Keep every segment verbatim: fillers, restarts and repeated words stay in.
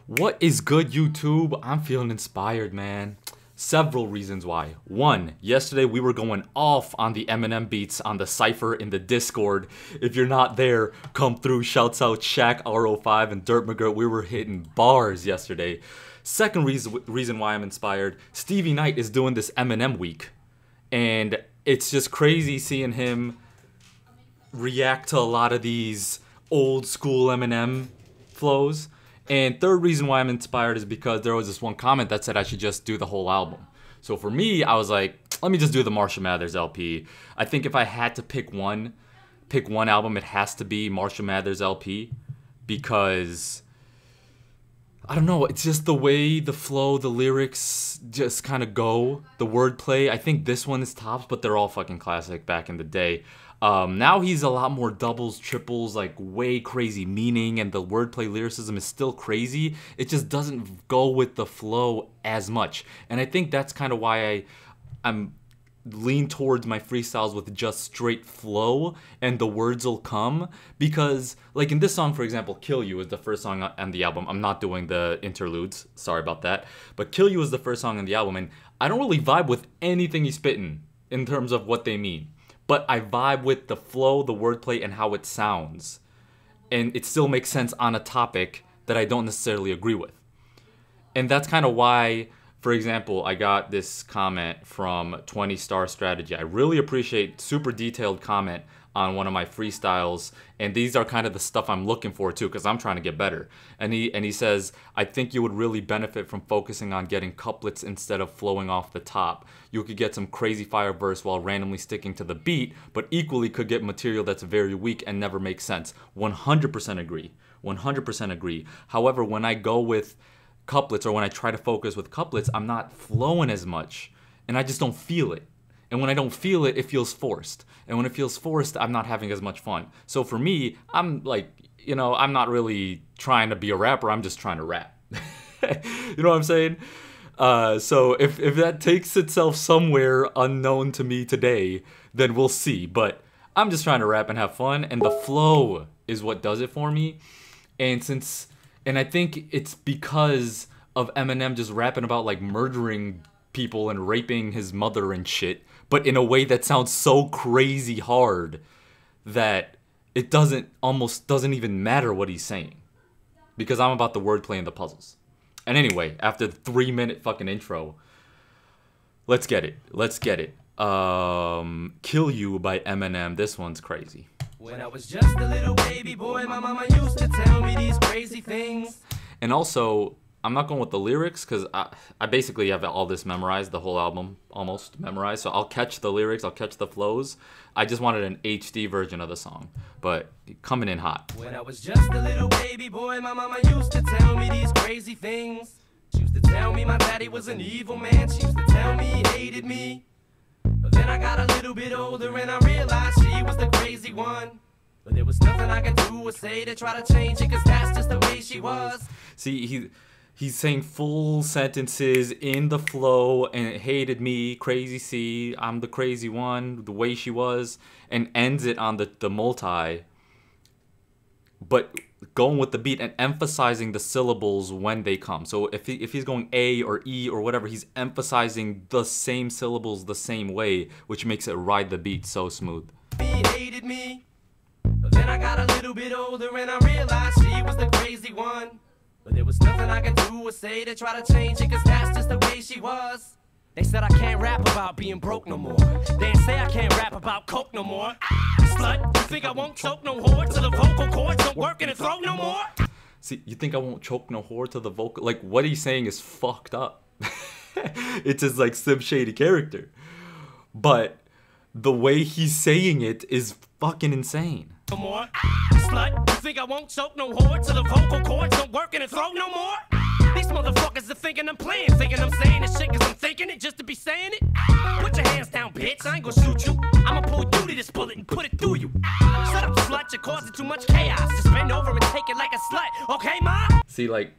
What is good, YouTube? I'm feeling inspired, man. Several reasons why. One, yesterday we were going off on the Eminem beats on the Cypher in the Discord. If you're not there, come through. Shouts out Shaq, R O five, and Dirt McGirt. We were hitting bars yesterday. Second reason, reason why I'm inspired, Stevie Knight is doing this Eminem week. And it's just crazy seeing him react to a lot of these old school Eminem flows. And third reason why I'm inspired is because there was this one comment that said I should just do the whole album. So for me, I was like, let me just do the Marshall Mathers L P. I think if I had to pick one, pick one album, it has to be Marshall Mathers L P. Because, I don't know, it's just the way the flow, the lyrics just kind of go. The wordplay, I think this one is tops, but they're all fucking classic back in the day. Um, now he's a lot more doubles, triples, like way crazy meaning, and the wordplay lyricism is still crazy. It just doesn't go with the flow as much. And I think that's kind of why I, I'm lean towards my freestyles with just straight flow and the words will come. Because like in this song, for example, Kill You is the first song on the album. I'm not doing the interludes, sorry about that. But Kill You is the first song on the album, and I don't really vibe with anything he's spitting in terms of what they mean. But I vibe with the flow, the wordplay, and how it sounds. And it still makes sense on a topic that I don't necessarily agree with. And that's kind of why, for example, I got this comment from twenty star Strategy. I really appreciate super detailed comment on one of my freestyles, and these are kind of the stuff I'm looking for too, because I'm trying to get better. And he and he says, I think you would really benefit from focusing on getting couplets instead of flowing off the top. You could get some crazy fire verse while randomly sticking to the beat, but equally could get material that's very weak and never makes sense. one hundred percent agree. one hundred percent agree. However, when I go with couplets, or when I try to focus with couplets, I'm not flowing as much, and I just don't feel it. And when I don't feel it, it feels forced. And when it feels forced, I'm not having as much fun. So for me, I'm like, you know, I'm not really trying to be a rapper. I'm just trying to rap. You know what I'm saying? Uh, so if, if that takes itself somewhere unknown to me today, then we'll see. But I'm just trying to rap and have fun. And the flow is what does it for me. And since, and I think it's because of Eminem just rapping about like murdering people and raping his mother and shit, but in a way that sounds so crazy hard that it doesn't, almost doesn't even matter what he's saying, because I'm about the wordplay and the puzzles. And anyway, after the three minute fucking intro, let's get it. Let's get it. Um, Kill You by Eminem. This one's crazy. When I was just a little baby boy, my mama used to tell me these crazy things. And also, I'm not going with the lyrics because I, I basically have all this memorized, the whole album almost memorized. So I'll catch the lyrics, I'll catch the flows. I just wanted an H D version of the song, but coming in hot. When I was just a little baby boy, my mama used to tell me these crazy things. She used to tell me my daddy was an evil man. She used to tell me he hated me. But then I got a little bit older and I realized she was the crazy one. But there was nothing I could do or say to try to change it, because that's just the way she was. See, he... He's saying full sentences in the flow, and it hated me, crazy C, I'm the crazy one, the way she was, and ends it on the, the multi, but going with the beat and emphasizing the syllables when they come. So if, he, if he's going A or E or whatever, he's emphasizing the same syllables the same way, which makes it ride the beat so smooth. He hated me, but then I got a little bit older and I realized she was the crazy one. But there was nothing I could do or say to try to change it, cause that's just the way she was. They said I can't rap about being broke no more. They say I can't rap about coke no more. Slut, you think I won't choke no whore till the vocal cords don't work in the throat no more? See, you think I won't choke no whore till the vocal... Like, what he's saying is fucked up. It's his, like, Sim Shady character. But the way he's saying it is fucking insane. No more. Slut, you think I won't choke no whore till the vocal cords don't work in the throat no more? These motherfuckers are thinking I'm playing, thinking I'm saying this shit cause I'm thinking it just to be saying it. Put your hands down, bitch, I ain't gonna shoot you. I'ma pull you to this bullet and put it through you. Shut up, slut, you're causing too much chaos. Just bend over and take it like a slut, okay, ma? See, like,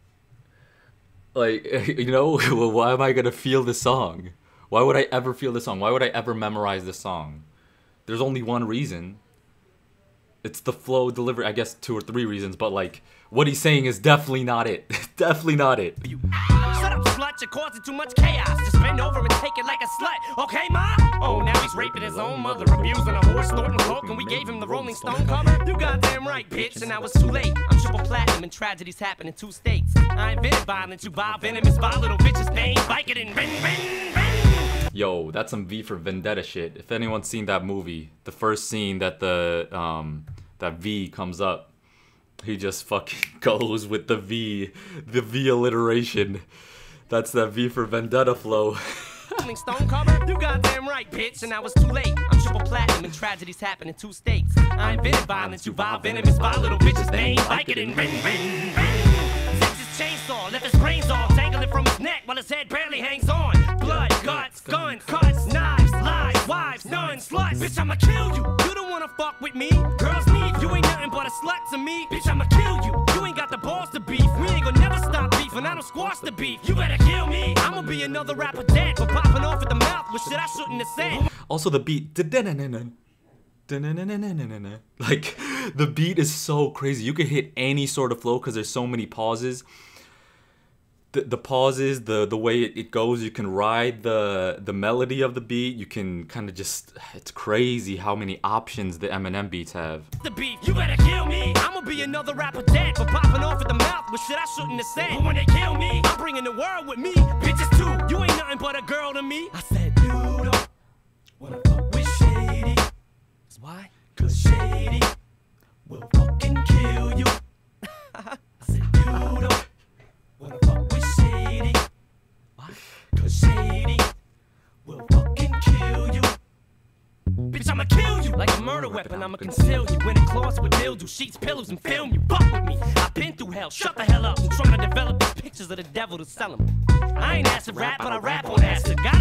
like, you know, why am I gonna feel this song? Why would I ever feel this song? Why would I ever memorize this song? There's only one reason. It's the flow, delivery, I guess two or three reasons, but like what he's saying is definitely not it. Definitely not it. Shut up, slut, you're causing too much chaos. Just bend over and take it like a slut, okay, ma? Oh, now he's raping his own mother, abusing a horse, snorting coke, and we gave him the Rolling Stone cover? You goddamn right, bitch, and now it's too late. I'm triple platinum and tragedies happen in two states. I invented violence, you vile venomous, vile little bitches, bang, bike it and bang, bang, bang. Yo, that's some V for Vendetta shit. If anyone's seen that movie, the first scene that the, um, that V comes up, he just fucking goes with the V, the V alliteration. That's that V for Vendetta flow. Stone cover? You goddamn right, bitch, and now it's too late. I'm triple platinum and tragedies happen in two states. I invented violence, you vile venomous, vile little bitches, bang, bike it and bang, bang, bang. Texas chainsaw, left his brains off, dangling from his neck while his head barely hangs on. Blood, guts, guns, cuts, knives, lies, wives, nuns, sluts. Bitch, I'ma kill you. You don't wanna fuck with me. Girls need you, ain't nothing but a slut to me. Bitch, I'ma kill you. You ain't got the balls to beef. We ain't gonna never stop beefing. I don't squash the beef. You better kill me. I'ma be another rapper dead for popping off at the mouth with shit I shouldn't have said. Also the beat. Like, the beat is so crazy. You can hit any sort of flow because there's so many pauses. The, the pauses, the the way it, it goes, you can ride the the melody of the beat. You can kind of just, it's crazy how many options the Eminem beats have. The beef, you better kill me. I'ma be another rapper dead for popping off at the mouth with shit I shouldn't have said. But when they kill me, I'm bringing the world with me. Bitches too, you ain't nothing but a girl to me. I said you don't wanna fuck with Shady. That's why? Cause Shady will fucking kill you. I said you don't wanna fuck with Shady. Why? Cause Shady will fucking kill you. Bitch, I'ma kill you like a murder weapon. I'ma conceal you in a closet with dildo sheets, pillows, and film you. Fuck with me. I've been through hell. Shut the hell up. I'm trying to develop these pictures of the devil to sell them. I ain't acid rap, but I rap on acid. Got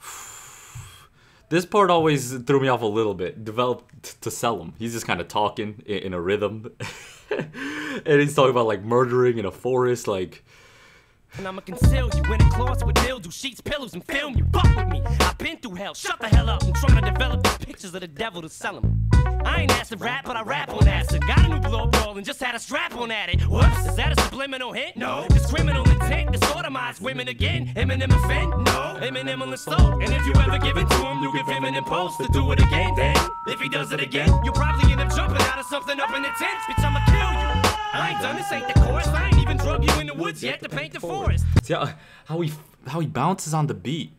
This part always threw me off a little bit. Developed to sell him. He's just kind of talking in, in a rhythm. And he's talking about like murdering in a forest, like. And I'ma conceal you in a closet with dildo sheets, pillows, and film you. Fuck with me. I've been through hell. Shut the hell up. I'm trying to develop these pictures of the devil to sell them. I ain't acid rap, but I rap on acid. Got a new blow roll and just had a strap on at it. Whoops, is that a subliminal hint? No. It's criminal intent to sodomize women again. Eminem offend? No. Eminem on the slow. And if you ever give it to him, you give him an impulse to do it again. Then, if he does it again, you'll probably end up jumping out of something up in the tent. Bitch, I'ma kill you. I ain't done this, ain't the chorus. I ain't even drug you in the woods yet to paint the forest. See how, how he how he bounces on the beat.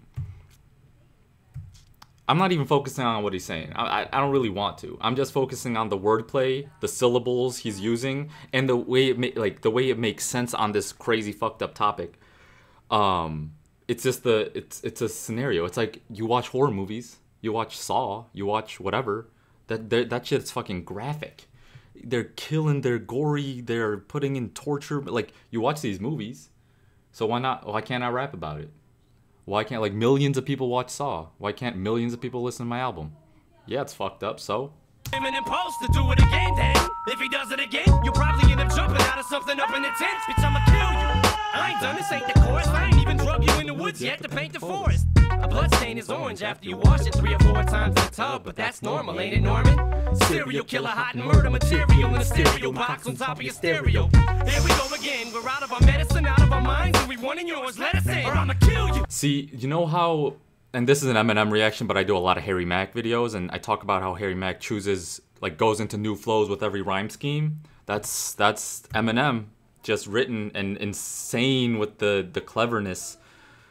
I'm not even focusing on what he's saying. I, I I don't really want to. I'm just focusing on the wordplay, the syllables he's using, and the way it ma- like the way it makes sense on this crazy fucked up topic. Um, it's just the it's it's a scenario. It's like you watch horror movies, you watch Saw, you watch whatever. That that, that shit's fucking graphic. They're killing, they're gory, they're putting in torture. Like, you watch these movies, so why not? Why can't I rap about it? Why can't, like, millions of people watch Saw? Why can't millions of people listen to my album? Yeah, it's fucked up, so. Him an impulse to do it again, then. If he does it again, you'll probably end up jumping out of something up in the tent. Bitch, I'ma kill you. I ain't done this, ain't the chorus. I ain't even drug you in the woods yet to paint the forest. A blood stain is orange after you wash it three or four times in the tub, but that's normal, ain't it, Norman? Serial killer, hot and murder material in a stereo box on top of your stereo. Here we go again. We're out of our medicine, out of our minds, and we wanting yours. Let us in, or I'ma kill you. See, you know how, and this is an Eminem reaction, but I do a lot of Harry Mack videos, and I talk about how Harry Mack chooses, like, goes into new flows with every rhyme scheme. That's that's Eminem, just written and insane with the the cleverness.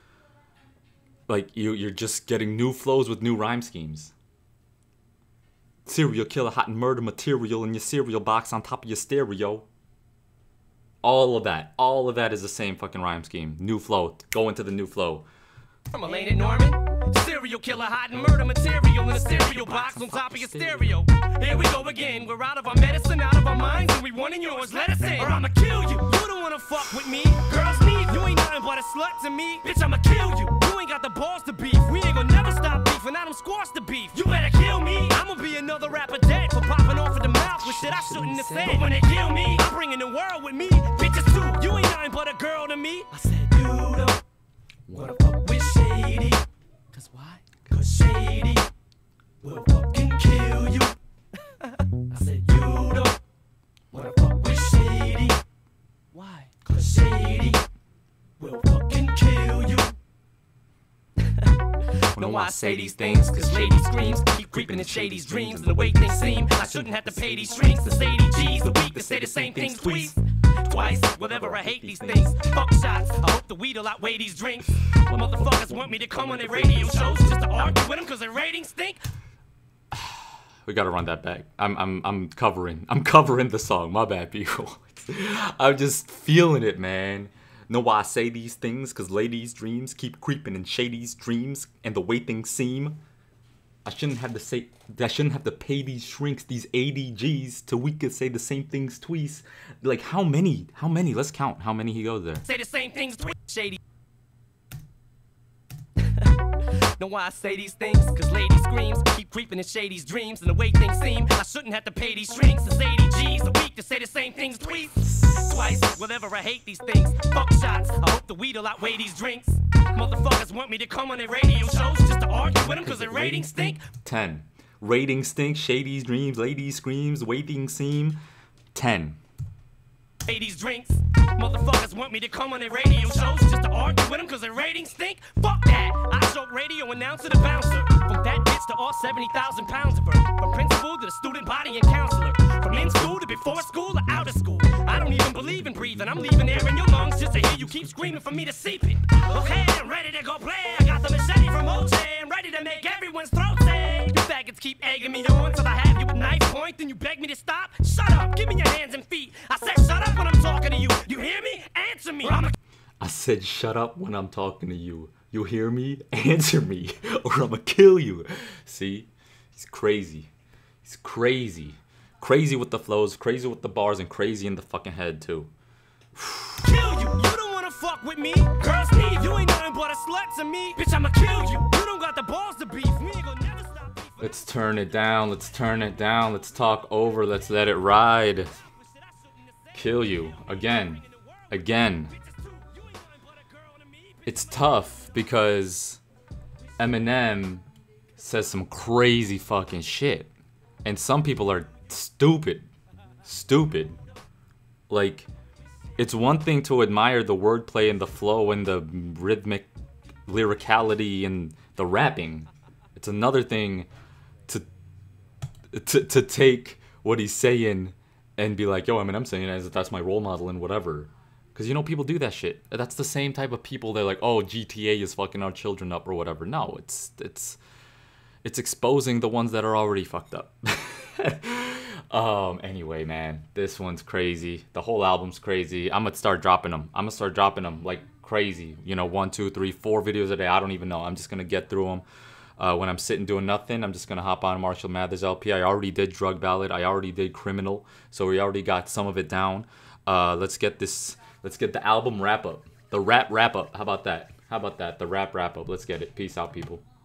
Like, you you're just getting new flows with new rhyme schemes. Serial killer, hot and murder material in your cereal box on top of your stereo. All of that, all of that is the same fucking rhyme scheme. New flow, go into the new flow. I'm ain't it, Norman? Serial killer, hot and murder material in a stereo box on top of your stereo. Here we go again. We're out of our medicine, out of our minds, and we wanting yours. Let us in, or I'ma kill you. You don't wanna fuck with me. Girls need you, ain't nothing but a slut to me. Bitch, I'ma kill you. You ain't got the balls to beef. We ain't gonna never stop beefing. I don't squash the beef. You better kill me. I'ma be another rapper dead for popping off at the mouth with shit I shouldn't have said. But when they kill me, I'm bringing the world with me. Bitches too. You ain't nothing but a girl to me. I said you don't wanna fuck with Shady. Cause why? Cause Shady will fucking kill you. I said you shady will fucking kill you. Know why I say these things? Cause lady screams keep creeping in shady's dreams. And the way things seem, I shouldn't have to pay these strings. The eighty G's a week to say the same things twice. Twice, whatever, I hate these things. Fuck shots, I hope the weed will outweigh these drinks. Well, motherfuckers want me to come on their radio shows just to argue with them cause their ratings stink. We gotta run that back. I'm I'm I'm covering. I'm covering the song. My bad, people. I'm just feeling it, man. Know why I say these things? Cause ladies' dreams keep creeping in shady's dreams, and the way things seem. I shouldn't have to say. I shouldn't have to pay these shrinks, these A D Gs, till we could say the same things twice. Like how many? How many? Let's count. How many he goes there? Say the same things twice, shady. Know why I say these things? Cause lady screams keep creeping in shady's dreams, and the way things seem, I shouldn't have to pay these strings. It's eighty G's a week to say the same things twice. Twice, whatever, I hate these things. Fuck shots, I hope the weed will outweigh these drinks. Motherfuckers want me to come on their radio shows just to argue with them cause their ratings stink. ten. Ratings stink, shady's dreams, ladies screams, waiting seem. ten. eighties drinks. Motherfuckers want me to come on their radio shows just to argue with them cause their ratings stink. Fuck that. I joke radio announcer to bouncer. From that bitch to all seventy thousand pounds of her. From principal to the student body and counselor. From in school to before school or out of school. I don't even believe in breathing. I'm leaving air in your lungs just to hear you keep screaming for me to seep it. Okay, I'm ready to go play. I got the machete from O J. I'm ready to make everyone's throat say. You faggots keep egging me on till I have you at knife point. Then you beg me to stop. Shut up. Give me your hands and feet. I said shut up when I'm talking to you. You hear me? Answer me. Or I'm a I said shut up when I'm talking to you. You hear me? Answer me, or I'ma kill you. See? He's crazy. He's crazy. Crazy with the flows, crazy with the bars, and crazy in the fucking head, too. Kill you. You don't wanna fuck with me. Girls need you ain't nothing but a slut to me. Bitch, I'ma kill you. You don't got the balls to beef. Me ain't gonna never stop beef. Let's turn it down. Let's turn it down. Let's talk over. Let's let it ride. Kill you. Again. Again. It's tough because Eminem says some crazy fucking shit. And some people are stupid. Stupid. Like, it's one thing to admire the wordplay and the flow and the rhythmic lyricality and the rapping. It's another thing to to, to take what he's saying and be like, yo, Eminem saying as if that's my role model and whatever. Because, you know, people do that shit. That's the same type of people. They're like, oh, G T A is fucking our children up or whatever. No, it's it's it's exposing the ones that are already fucked up. um. Anyway, man, this one's crazy. The whole album's crazy. I'm gonna start dropping them. I'm gonna start dropping them like crazy. You know, one, two, three, four videos a day. I don't even know. I'm just gonna get through them. Uh, when I'm sitting doing nothing, I'm just gonna hop on Marshall Mathers L P. I already did Drug Ballad. I already did Criminal. So we already got some of it down. Uh, let's get this. Let's get the album wrap up. The rap wrap up. How about that? How about that? The rap wrap up. Let's get it. Peace out, people.